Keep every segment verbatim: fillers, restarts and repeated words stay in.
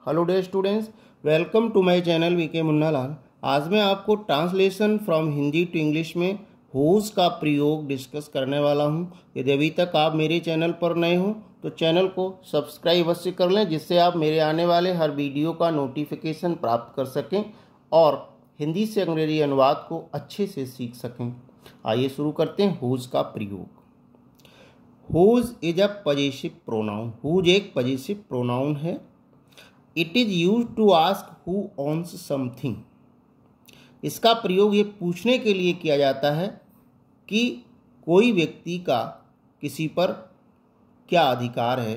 Hello dear students, welcome to my channel VK Munnalal. आज मैं आपको translation from Hindi to English में हुज का प्रयोग डिस्कस करने वाला हूं। यदि अभी तक आप मेरे चैनल पर नए हो तो चैनल को सब्सक्राइब अवश्य कर लें, जिससे आप मेरे आने वाले हर वीडियो का नोटिफिकेशन प्राप्त कर सकें और हिंदी से अंग्रेजी अनुवाद को अच्छे से सीख सकें। आइए शुरू करते हैं हुज का प्रयोग। Whose is a possessive pronoun. Whose एक पजेसिव प्रोनाउन है। It is use to ask who owns something. इसका प्रयोग ये पूछने के लिए किया जाता है कि कोई व्यक्ति का किसी पर क्या अधिकार है।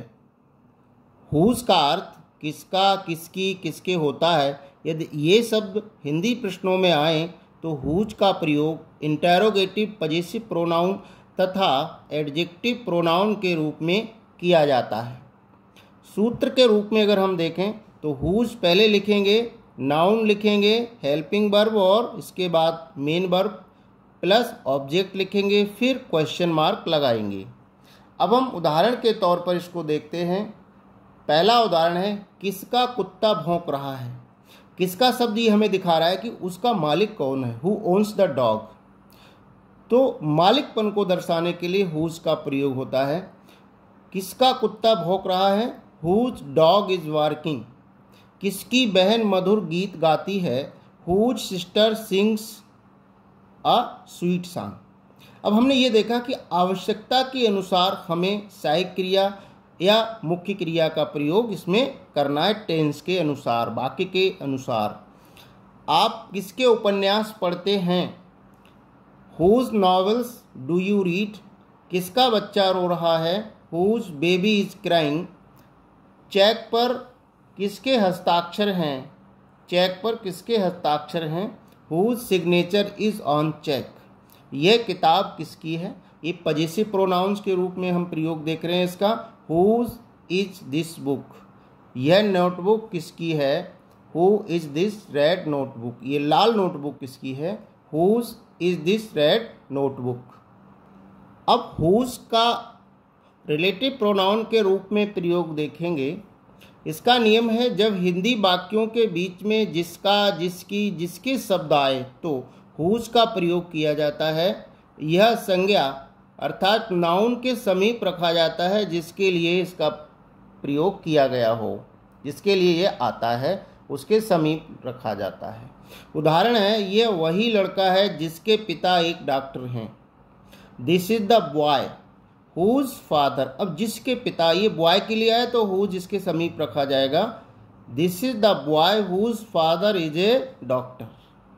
हुज का अर्थ किसका, किसकी, किसके होता है। यदि ये शब्द हिंदी प्रश्नों में आए तो हुज का प्रयोग इंटेरोगेटिव पजेसिव प्रोनाउन तथा एडजेक्टिव प्रोनाउन के रूप में किया जाता है। सूत्र के रूप में अगर हम देखें तो हुज पहले लिखेंगे, नाउन लिखेंगे, हेल्पिंग वर्ब और इसके बाद मेन वर्ब प्लस ऑब्जेक्ट लिखेंगे, फिर क्वेश्चन मार्क लगाएंगे। अब हम उदाहरण के तौर पर इसको देखते हैं। पहला उदाहरण है, किसका कुत्ता भौंक रहा है। किसका शब्द ये हमें दिखा रहा है कि उसका मालिक कौन है, हु ओन्स द डॉग। तो मालिकपन को दर्शाने के लिए हुज का प्रयोग होता है। किसका कुत्ता भौंक रहा है, हुज डॉग इज बार्किंग। किसकी बहन मधुर गीत गाती है, whose sister sings a sweet song. अब हमने ये देखा कि आवश्यकता के अनुसार हमें सहायक क्रिया या मुख्य क्रिया का प्रयोग इसमें करना है, टेंस के अनुसार, वाक्य के अनुसार। आप किसके उपन्यास पढ़ते हैं, whose novels do you read. किसका बच्चा रो रहा है, whose baby is crying. Cheque पर किसके हस्ताक्षर हैं, चेक पर किसके हस्ताक्षर हैं, whose signature is on cheque. यह किताब किसकी है। ये पजेसिव प्रोनाउंस के रूप में हम प्रयोग देख रहे हैं इसका। Whose is this book. यह नोटबुक किसकी है, who is this red notebook. ये लाल नोटबुक किसकी है, whose is this red notebook. अब हुज का रिलेटिव प्रोनाउन के रूप में प्रयोग देखेंगे। इसका नियम है, जब हिंदी वाक्यों के बीच में जिसका, जिसकी, जिसके शब्द आए तो हुज का प्रयोग किया जाता है। यह संज्ञा अर्थात नाउन के समीप रखा जाता है जिसके लिए इसका प्रयोग किया गया हो, जिसके लिए यह आता है उसके समीप रखा जाता है। उदाहरण है, यह वही लड़का है जिसके पिता एक डॉक्टर हैं। This is the boy whose father. अब जिसके पिता, ये बॉय के लिए आए तो हुज इसके समीप रखा जाएगा। This is the boy whose father is a doctor.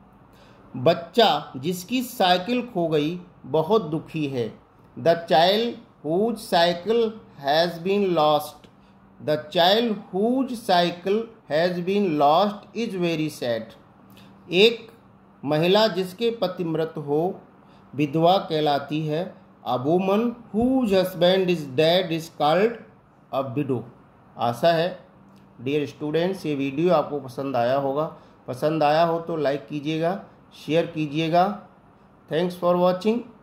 बच्चा जिसकी साइकिल खो गई बहुत दुखी है। The child whose cycle has been lost. The child whose cycle has been lost is very sad. एक महिला जिसके पति मृत हो विधवा कहलाती है। A woman whose husband is dead is called a widow। आशा है डियर स्टूडेंट्स ये वीडियो आपको पसंद आया होगा। पसंद आया हो तो लाइक कीजिएगा, शेयर कीजिएगा। Thanks for watching.